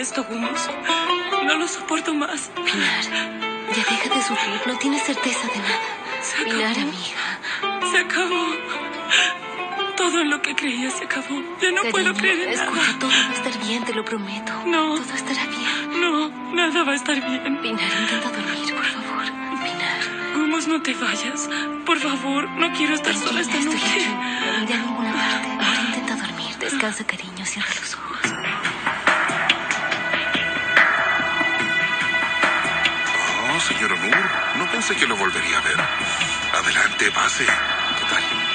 esto, Hummus. No lo soporto más. Pinar, ya deja de sufrir. No tienes certeza de nada. Se acabó. Pinar, amiga. Se acabó. Todo en lo que creía se acabó. Ya no puedo creer en escucha, nada. todo va a estar bien, te lo prometo. No. Todo estará bien. No, nada va a estar bien. Pinar, intenta dormir, por favor. Pinar. Hummus, no te vayas. Por favor, no quiero estar sola esta Estoy noche. aquí. No iré a ninguna parte. Ahora intenta dormir. Descansa, cariño. Cierra los ojos. Oh, señor Moore, no pensé que lo volvería a ver. Adelante, pase. ¿Qué tal?